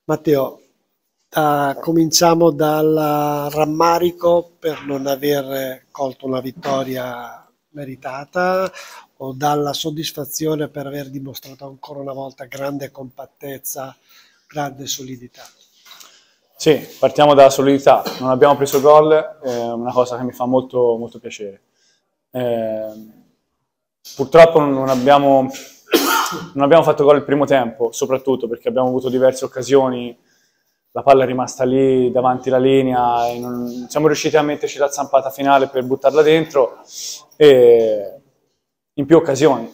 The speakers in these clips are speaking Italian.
Matteo, cominciamo dal rammarico per non aver colto una vittoria meritata o dalla soddisfazione per aver dimostrato ancora una volta grande compattezza, grande solidità. Sì, partiamo dalla solidità. Non abbiamo preso gol, è una cosa che mi fa molto, molto piacere. Eh, Purtroppo non abbiamo fatto gol il primo tempo, soprattutto perché abbiamo avuto diverse occasioni, la palla è rimasta lì davanti alla linea e non siamo riusciti a metterci la zampata finale per buttarla dentro e in più occasioni.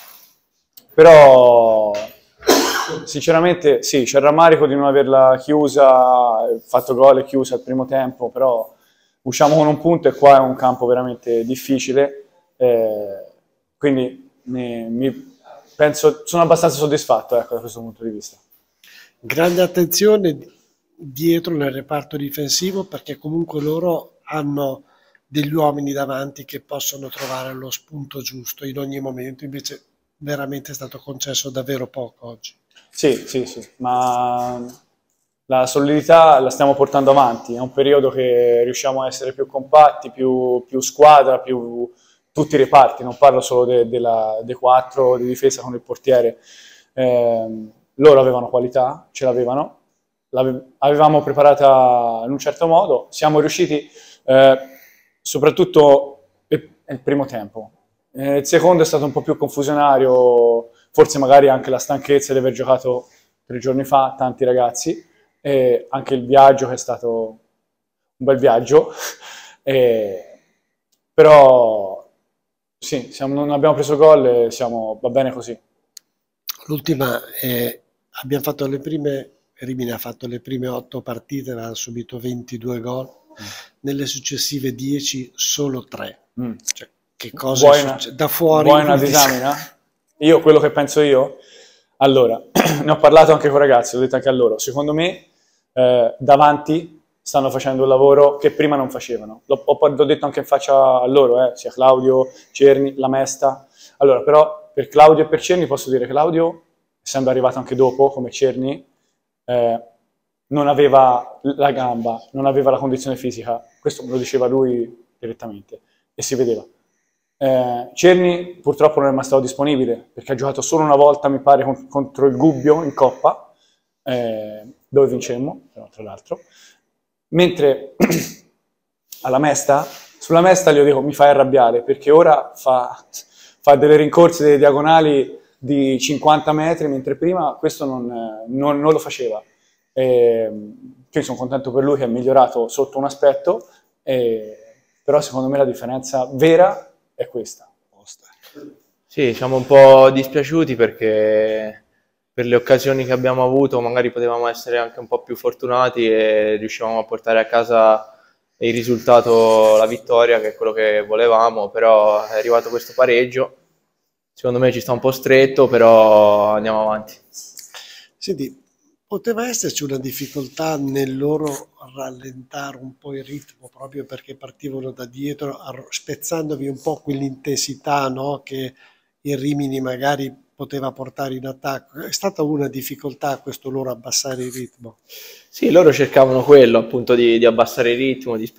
Però sinceramente sì, c'è il rammarico di non averla chiusa, fatto gol e chiusa al primo tempo, però usciamo con un punto e qua è un campo veramente difficile, quindi penso, sono abbastanza soddisfatto, ecco, da questo punto di vista. Grande attenzione dietro nel reparto difensivo perché comunque loro hanno degli uomini davanti che possono trovare lo spunto giusto in ogni momento, invece veramente è stato concesso davvero poco oggi. Sì, sì, sì, ma la solidità la stiamo portando avanti, è un periodo che riusciamo a essere più compatti, più squadra, più tutti i reparti, non parlo solo dei quattro di difesa con il portiere. Loro avevano qualità, ce l'avevano, avevamo preparata in un certo modo, siamo riusciti soprattutto il primo tempo. Il secondo è stato un po' più confusionario, forse magari anche la stanchezza di aver giocato 3 giorni fa, tanti ragazzi, e anche il viaggio che è stato un bel viaggio, e, però sì, non abbiamo preso gol e va bene così. L'ultima abbiamo fatto le prime, Rimini ha fatto le prime 8 partite, aveva subito 22 gol, nelle successive 10 solo 3. Cioè, che cosa è successo? Da fuori... Vuoi una disamina? Io, quello che penso io? Allora, ne ho parlato anche con i ragazzi, ho detto anche a loro, secondo me davanti stanno facendo un lavoro che prima non facevano. L'ho detto anche in faccia a loro, sia Claudio, Cerni, La Mesta. Allora, però per Claudio e per Cerni posso dire che Claudio, essendo arrivato anche dopo, come Cerni, non aveva la gamba, non aveva la condizione fisica. Questo me lo diceva lui direttamente e si vedeva. Cerni purtroppo non è mai stato disponibile perché ha giocato solo una volta, mi pare, contro il Gubbio in Coppa, dove vincemmo, tra l'altro. Mentre sulla Mesta gli dico mi fai arrabbiare perché ora fa delle rincorse delle diagonali di 50 metri, mentre prima questo non lo faceva. Quindi sono contento per lui che è migliorato sotto un aspetto, però secondo me la differenza vera è questa. Sì, siamo un po' dispiaciuti perché per le occasioni che abbiamo avuto magari potevamo essere anche un po' più fortunati e riuscivamo a portare a casa il risultato, la vittoria, che è quello che volevamo, però è arrivato questo pareggio. Secondo me ci sta un po' stretto, però andiamo avanti. Senti, poteva esserci una difficoltà nel loro rallentare un po' il ritmo proprio perché partivano da dietro, spezzandovi un po' quell'intensità, no, che il Rimini magari poteva portare in attacco. È stata una difficoltà questo loro abbassare il ritmo? Sì, loro cercavano quello, appunto, di abbassare il ritmo, di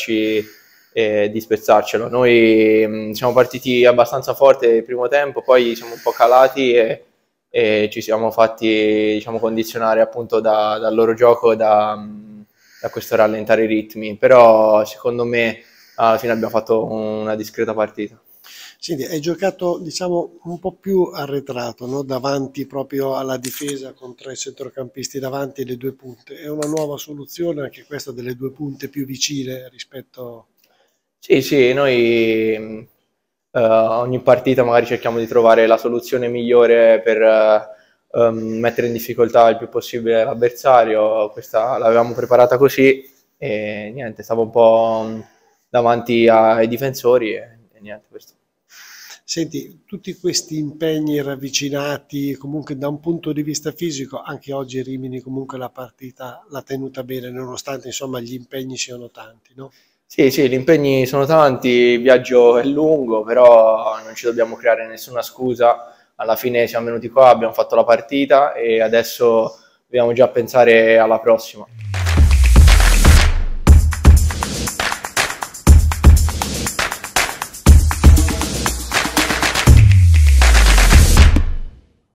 spezzacelo. Noi siamo partiti abbastanza forte il primo tempo, poi siamo un po' calati e ci siamo fatti, diciamo, condizionare appunto dal loro gioco, da questo rallentare i ritmi, però secondo me alla fine abbiamo fatto una discreta partita. Senti, hai giocato diciamo un po' più arretrato, no? Davanti proprio alla difesa con 3 centrocampisti davanti e le 2 punte. È una nuova soluzione anche questa delle 2 punte più vicine rispetto... Sì, sì, noi ogni partita magari cerchiamo di trovare la soluzione migliore per mettere in difficoltà il più possibile l'avversario. Questa l'avevamo preparata così e niente, stavo un po' davanti ai difensori e niente questo. Senti, tutti questi impegni ravvicinati, comunque da un punto di vista fisico, anche oggi Rimini comunque la partita l'ha tenuta bene, nonostante insomma gli impegni siano tanti, no? Sì, sì, gli impegni sono tanti, il viaggio è lungo, però non ci dobbiamo creare nessuna scusa. Alla fine siamo venuti qua, abbiamo fatto la partita e adesso dobbiamo già pensare alla prossima.